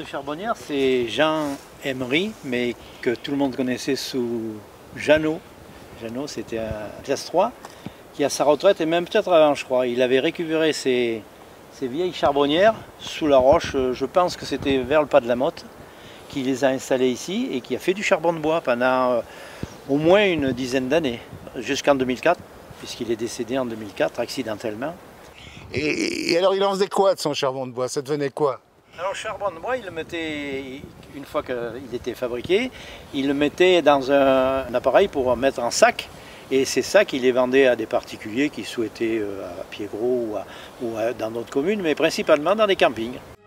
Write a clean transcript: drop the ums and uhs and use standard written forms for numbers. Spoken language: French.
de Charbonnières, c'est Jean Emery, mais que tout le monde connaissait sous Jeannot. Jeannot, c'était un classe 3, qui a sa retraite, et même peut-être avant, je crois. Il avait récupéré ces vieilles charbonnières sous la roche, je pense que c'était vers le pas de la Motte, qui les a installées ici et qui a fait du charbon de bois pendant au moins une dizaine d'années, jusqu'en 2004, puisqu'il est décédé en 2004 accidentellement. Et alors il en faisait quoi de son charbon de bois? Ça devenait quoi? Alors le charbon de bois, il le mettait, une fois qu'il était fabriqué, il le mettait dans un appareil pour mettre en sac. Et ces sacs, il les vendait à des particuliers qui souhaitaient à Pied-Gros ou dans d'autres communes, mais principalement dans les campings.